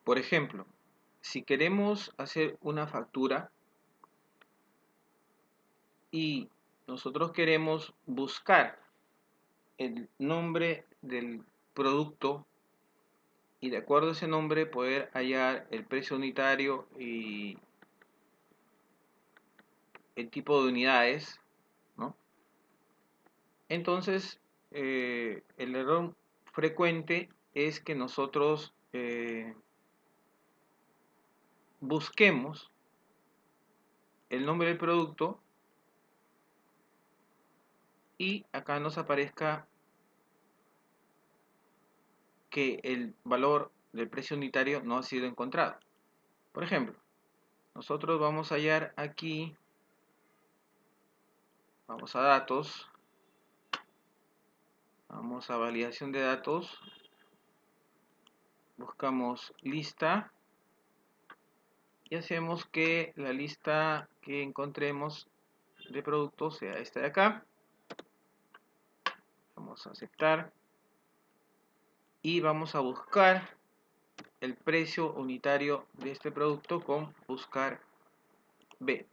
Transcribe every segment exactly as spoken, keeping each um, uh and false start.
Por ejemplo, si queremos hacer una factura y nosotros queremos buscar el nombre del producto y de acuerdo a ese nombre poder hallar el precio unitario y el tipo de unidades, ¿no? Entonces, eh, el error frecuente es que nosotros eh, busquemos el nombre del producto y acá nos aparezca que el valor del precio unitario no ha sido encontrado. Por ejemplo, nosotros vamos a hallar aquí, vamos a datos, vamos a validación de datos, buscamos lista y hacemos que la lista que encontremos de productos sea esta de acá. Vamos a aceptar y vamos a buscar el precio unitario de este producto con buscar B.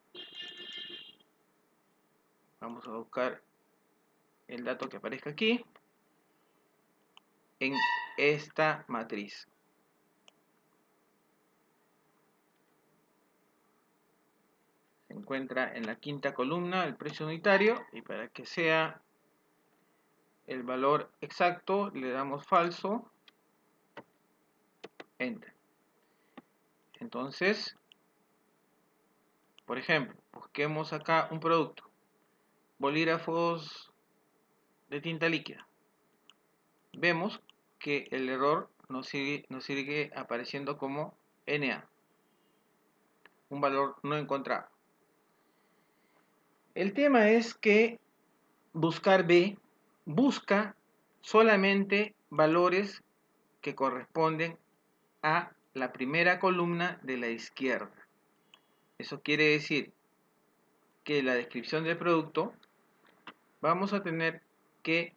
Vamos a buscar el dato que aparezca aquí en esta matriz. Se encuentra en la quinta columna el precio unitario y para que sea el valor exacto le damos falso, enter. Entonces, por ejemplo, busquemos acá un producto, bolígrafos de tinta líquida. Vemos que el error nos sigue, nos sigue apareciendo como N A, un valor no encontrado. El tema es que buscar B busca solamente valores que corresponden a la primera columna de la izquierda. Eso quiere decir que la descripción del producto vamos a tener que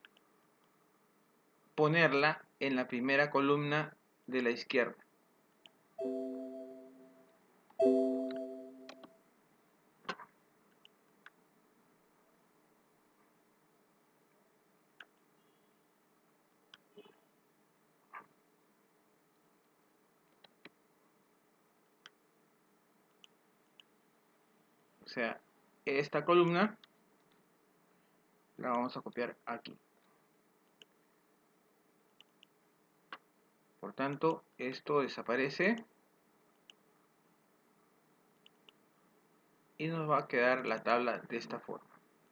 ponerla en la primera columna de la izquierda. O sea, esta columna la vamos a copiar aquí. Por tanto, esto desaparece y nos va a quedar la tabla de esta forma.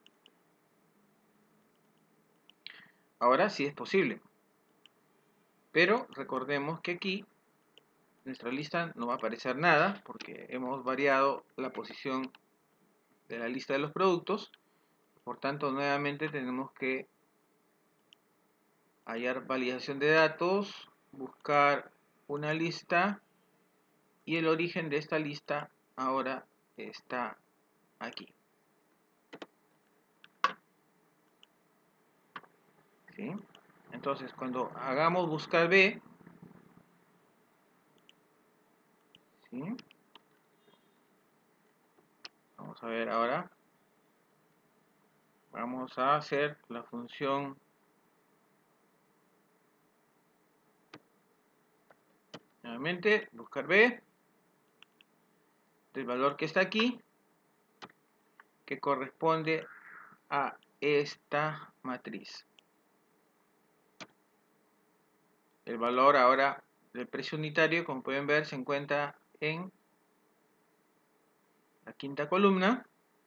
Ahora sí es posible, pero recordemos que aquí nuestra lista no va a aparecer nada porque hemos variado la posición de la lista de los productos. Por tanto, nuevamente tenemos que hallar validación de datos, buscar una lista y el origen de esta lista ahora está aquí. ¿Sí? Entonces, cuando hagamos buscar B, ¿sí? Vamos a ver ahora. Vamos a hacer la función nuevamente, buscar B del valor que está aquí, que corresponde a esta matriz. El valor ahora del precio unitario, como pueden ver, se encuentra en la quinta columna.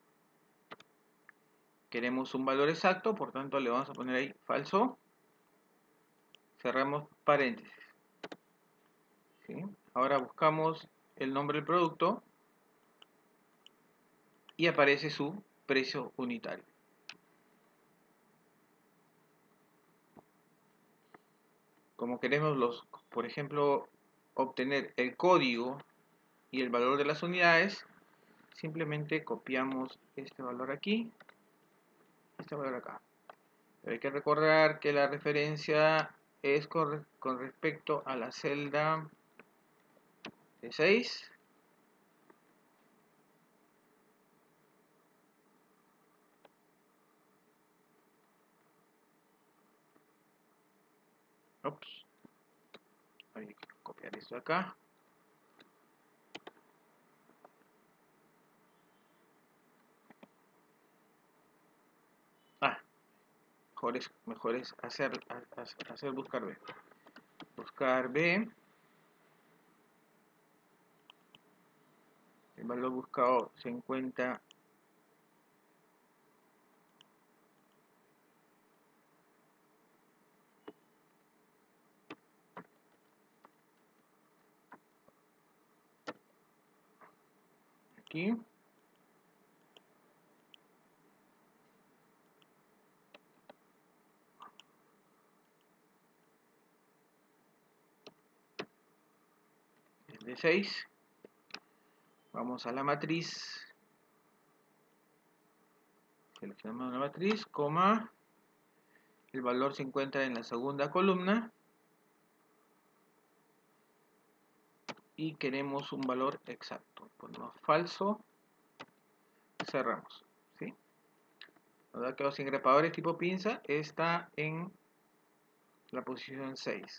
Queremos un valor exacto, por tanto le vamos a poner ahí falso. Cerramos paréntesis. ¿Sí? Ahora buscamos el nombre del producto y aparece su precio unitario. Como queremos, los, por ejemplo, obtener el código y el valor de las unidades, simplemente copiamos este valor aquí, este valor acá. Pero hay que recordar que la referencia es con, con respecto a la celda de seis. Ups. Hay que copiar esto acá. Ah, mejor es, mejor es hacer, hacer buscar B. Buscar B. El valor buscado se encuentra aquí. Es de seis. Vamos a la matriz. Seleccionamos la matriz, coma. El valor se encuentra en la segunda columna. Y queremos un valor exacto. Ponemos falso. Cerramos. ¿Sí? Ahora que los ingrepadores tipo pinza está en la posición seis.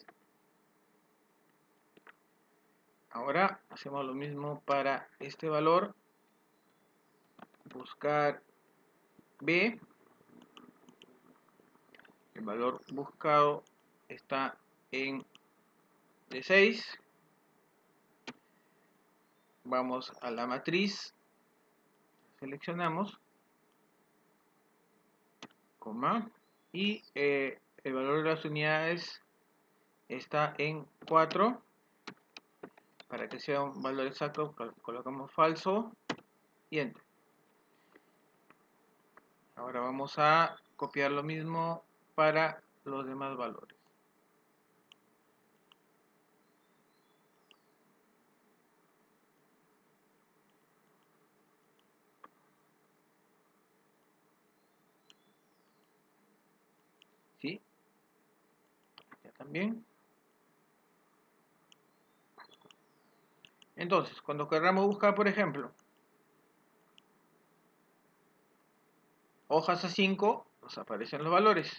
Ahora hacemos lo mismo para este valor. Buscar B. El valor buscado está en D seis. Vamos a la matriz. Seleccionamos. Coma. Y eh, el valor de las unidades está en cuatro. Para que sea un valor exacto, colocamos falso y enter. Ahora vamos a copiar lo mismo para los demás valores. ¿Sí? Ya también. Entonces, cuando queramos buscar, por ejemplo, hojas A cinco, nos aparecen los valores.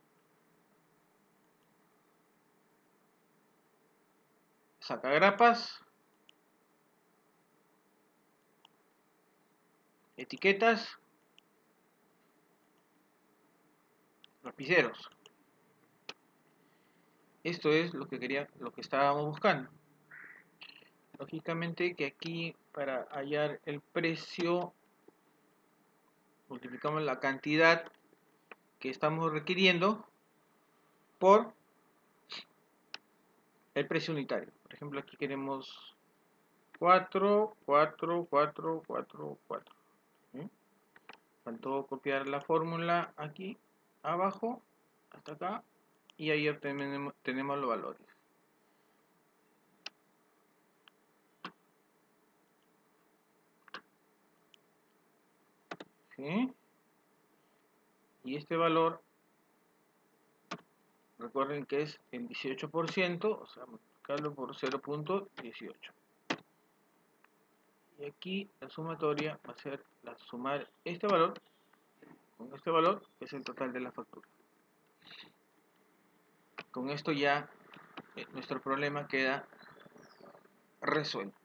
Sacagrapas, etiquetas, lapiceros. Esto es lo que quería, lo que estábamos buscando. Lógicamente que aquí, para hallar el precio, multiplicamos la cantidad que estamos requiriendo por el precio unitario. Por ejemplo, aquí queremos cuatro, cuatro, cuatro, cuatro, cuatro. ¿Sí? Faltó copiar la fórmula aquí abajo hasta acá y ahí obtenemos, tenemos los valores. ¿Sí? Y este valor, recuerden que es el dieciocho por ciento, o sea, multiplicarlo por cero punto dieciocho. Y aquí la sumatoria va a ser la sumar este valor con este valor, que es el total de la factura. Con esto ya eh, nuestro problema queda resuelto.